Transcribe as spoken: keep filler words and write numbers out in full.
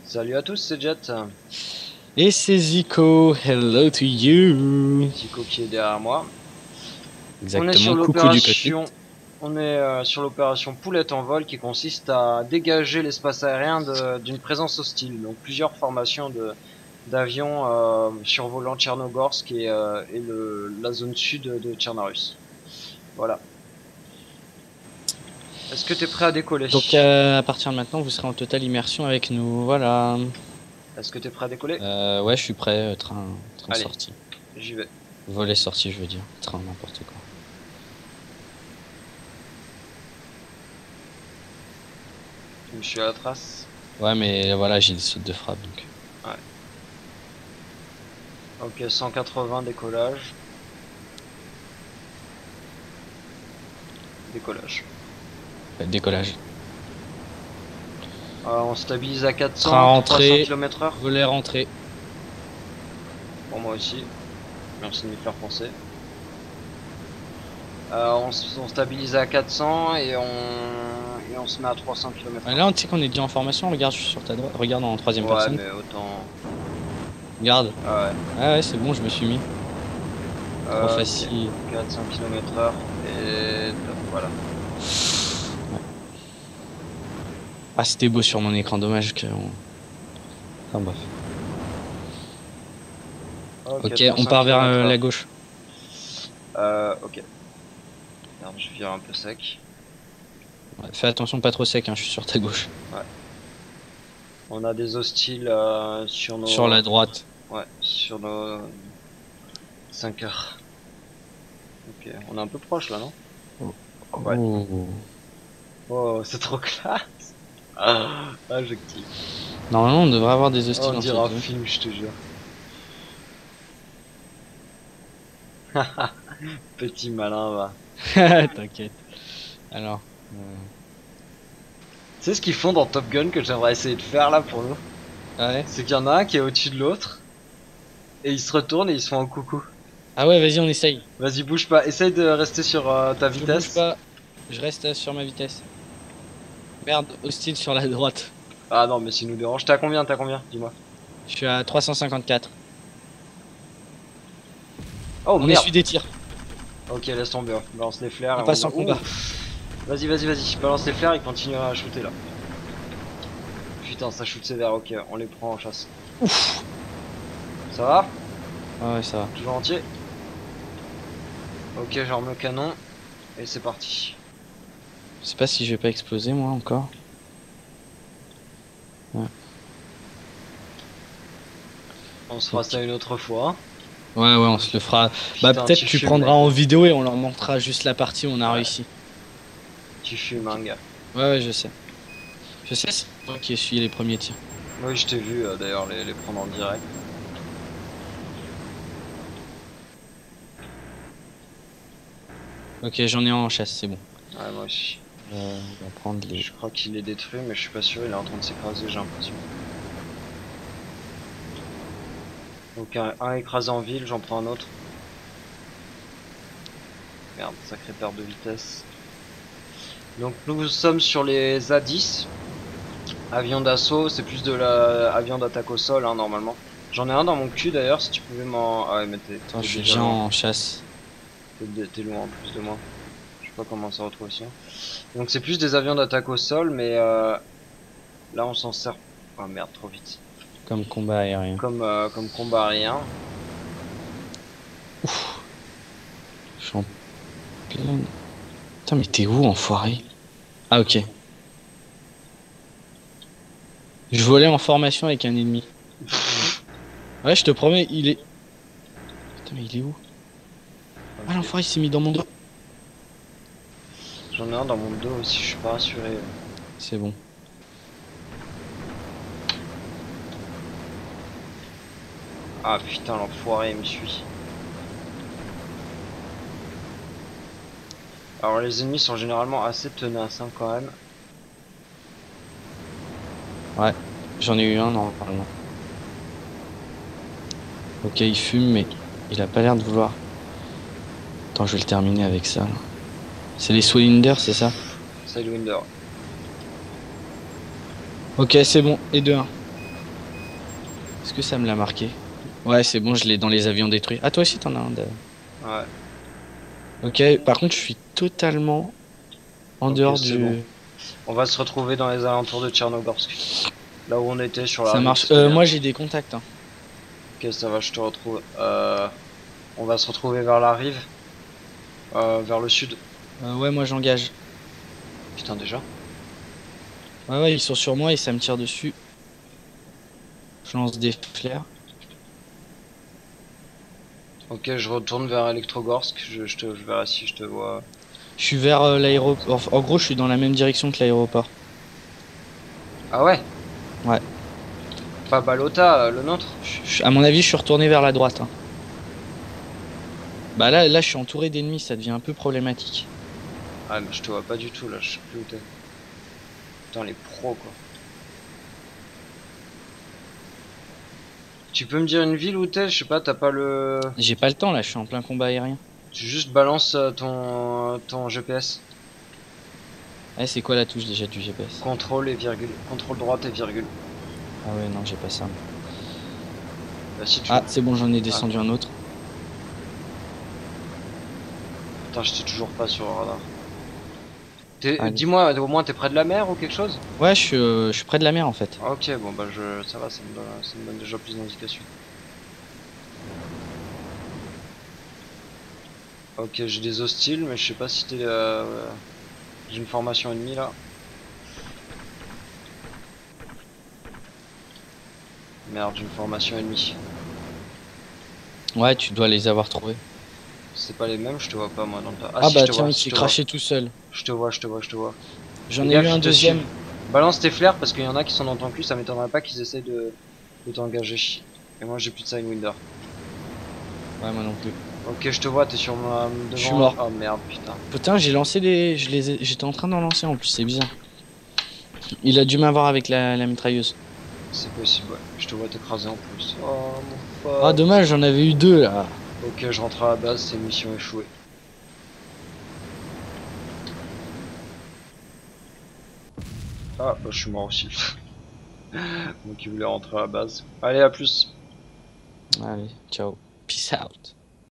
Salut à tous, c'est Jet. Et c'est Zico, hello to you. Zico qui est derrière moi. Exactement, On est sur coucou du cockpit. l'opération. On est euh, sur l'opération Poulette en vol qui consiste à dégager l'espace aérien d'une présence hostile. Donc plusieurs formations de d'avions euh, survolant Tchernogorsk et, euh, et le, la zone sud de Tchernarus. Voilà. Est-ce que tu es prêt à décoller? Donc euh, à partir de maintenant, vous serez en totale immersion avec nous, voilà. Est-ce que tu es prêt à décoller? Euh, ouais, je suis prêt, train, train Allez, sorti. j'y vais. Volet sorti, je veux dire. Train, n'importe quoi. Je me suis à la trace. Ouais, mais voilà, j'ai des sautes de frappe, donc. Ouais. Ok, cent quatre-vingts décollage. Décollage. Ouais, décollage. Euh, on stabilise à quatre cents, Train rentré, trois cents kilomètres heure. volet rentré. Pour moi aussi. Merci de m'y faire penser. Euh, on, on stabilise à quatre cents et on, et on se met à trois cents kilomètres heure. Là, on sait qu'on est déjà en formation, regarde, je suis sur ta droite. Regarde en troisième ouais, personne. Ouais, mais autant. Regarde. Ah ouais. Ah ouais, c'est bon, je me suis mis. Euh, Trop facile. Okay. quatre cents kilomètres heure et voilà. Ouais. Ah, c'était beau sur mon écran, dommage que. On... Enfin bref. Ok, okay, on part vers euh, la gauche. Euh, ok. Merde, je vire un peu sec. Ouais, fais attention, pas trop sec, hein, je suis sur ta gauche. Ouais. On a des hostiles euh, sur nos... Sur la droite. Ouais, sur nos... cinq heures. Ok, on est un peu proche là, non? Oh. Ouais. Oh, oh c'est trop classe. Ah, ah, je kiffe. Normalement, on devrait avoir des hostiles. Oh, on dirait un film, je te jure. Petit malin, va. T'inquiète. Alors. Euh... Tu sais ce qu'ils font dans Top Gun que j'aimerais essayer de faire là pour nous? Ah ouais? C'est qu'il y en a un qui est au-dessus de l'autre. Et ils se retournent et ils se font un coucou. Ah ouais, vas-y, on essaye. Vas-y, bouge pas. Essaye de rester sur euh, ta je vitesse. Je bouge pas. Je reste sur ma vitesse. Merde, hostile sur la droite. Ah non, mais s'il nous dérange. T'as combien? T'as combien? Dis-moi. Je suis à trois cent cinquante-quatre. Oh on merde. essuie des tirs. Ok, laisse tomber. Balance les flares. On et passe on... en combat. Vas-y, vas-y, vas-y. Balance les flares et continue à shooter là. Putain, ça shoot sévère. Ok, on les prend en chasse. Ouf. Ça va? Ah ouais, ça va. Toujours entier? Ok, j'arme le canon. Et c'est parti. Je sais pas si je vais pas exploser moi encore. Ouais. On se fera okay. ça une autre fois. Ouais, ouais, on se le fera. Putain, bah, peut-être tu prendras mec. en vidéo et on leur montrera juste la partie où on a ouais. réussi. Tu fumes, un gars. Ouais, ouais, je sais. Je sais, c'est toi qui essuie les premiers tirs. Oui, je t'ai vu euh, d'ailleurs les, les prendre en direct. Ok, j'en ai un en chasse, c'est bon. Ouais, moi aussi. Euh, on va prendre les... Je crois qu'il est détruit, mais je suis pas sûr, il est en train de s'écraser, j'ai l'impression. Donc un, un écrasé en ville, j'en prends un autre. Merde, sacrée perte de vitesse. Donc nous sommes sur les A dix. Avion d'assaut, c'est plus de la avion d'attaque au sol hein, normalement. J'en ai un dans mon cul d'ailleurs, si tu pouvais m'en... Ah ouais, mais t'es... Attends, je suis déjà en chasse. T'es loin en plus de moi. Je sais pas comment ça retrouve aussi. Donc c'est plus des avions d'attaque au sol, mais euh, là on s'en sert... Oh merde, trop vite. Comme combat aérien. Comme, euh, comme combat aérien. Ouf. Je suis en pleine... Putain, mais t'es où, enfoiré? Ah, ok. Je volais en formation avec un ennemi. Ouais, je te promets, il est... Putain, mais il est où? Ah, l'enfoiré, il s'est mis dans mon dos. J'en ai un dans mon dos aussi, je suis pas rassuré. C'est bon. Ah putain, l'enfoiré, il me suit. Alors les ennemis sont généralement assez tenaces hein, quand même. Ouais, j'en ai eu un normalement. Ok, il fume, mais il a pas l'air de vouloir. Attends, je vais le terminer avec ça. C'est les Sidewinder, c'est ça? Sidewinder. Ok, c'est bon, et deux un. que ça me l'a marqué? Ouais, c'est bon, je l'ai dans les avions détruits. Ah, toi aussi, t'en as un. De... Ouais. Ok, par contre, je suis totalement en Ok, dehors c'est du... bon. On va se retrouver dans les alentours de Tchernogorsk. Là où on était sur la Ça rive, marche. c'était Euh, bien. moi, j'ai des contacts. Hein. Ok, ça va, je te retrouve. Euh, on va se retrouver vers la rive, euh, vers le sud. Euh, ouais, moi, j'engage. Putain, déjà. Ouais, ouais, ils sont sur moi et ça me tire dessus. Je lance des flares. Ok, je retourne vers Electrogorsk. Je, je, te, je verrai si je te vois. Je suis vers euh, l'aéroport. En gros, je suis dans la même direction que l'aéroport. Ah ouais? Ouais. Pas Balota, euh, le nôtre? Je- je- à mon avis, je suis retourné vers la droite. Hein. Bah là, là, je suis entouré d'ennemis, ça devient un peu problématique. Ah, mais je te vois pas du tout là, je sais plus où t'es. Putain, les pros quoi. Tu peux me dire une ville où t'es? Je sais pas, t'as pas le. J'ai pas le temps là, je suis en plein combat aérien. Tu juste balances euh, ton, ton G P S. Eh, c'est quoi la touche déjà du G P S? Contrôle et virgule. Contrôle droite et virgule. Ah ouais, non, j'ai pas ça. Bah si tu Ah, veux. c'est bon, j'en ai Ah, descendu un autre. putain, j'étais toujours pas sur le radar. T'es- Allez. Dis-moi, au moins t'es près de la mer ou quelque chose? Ouais, je suis, euh, je suis près de la mer en fait. Ah, ok, bon bah je, ça va, ça me donne, ça me donne déjà plus d'indications. Ok, j'ai des hostiles, mais je sais pas si t'es... Euh, j'ai une formation ennemie là. Merde, j'ai une formation ennemie. Ouais, tu dois les avoir trouvés. C'est pas les mêmes, je te vois pas moi dans le tas. Ah Ah si, je bah te tiens, vois, il je s'est te vois. craché tout seul. Je te vois, je te vois, je te vois. J'en Fais ai eu gaffe, un ils te suivent. deuxième. Balance tes flares parce qu'il y en a qui sont dans ton cul, ça m'étonnerait pas qu'ils essayent de, de t'engager. Et moi j'ai plus de Sidewinder. Ouais, moi non plus. Ok, je te vois, t'es sur ma devant. Je suis mort. Oh merde, putain. Putain, j'ai lancé des... Je les ai... J'étais en train d'en lancer en plus, c'est bizarre. Il a dû m'avoir avec la, la mitrailleuse. C'est possible, ouais. Je te vois t'écraser en plus. Oh mon Ah pote. dommage, j'en avais eu deux là. Ok, je rentre à la base, c'est une mission échouée. Ah, bah je suis mort aussi. Donc il voulait rentrer à la base. Allez, à plus. Allez, ciao. Peace out.